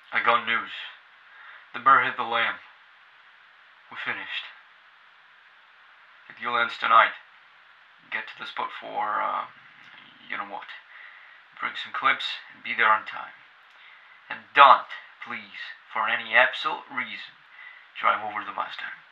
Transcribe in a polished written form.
I got news. The bear hit the lamb. We're finished. If you lands tonight, get to the spot for, you know what. Bring some clips and be there on time. And don't, please, for any absolute reason, drive over the Mustang.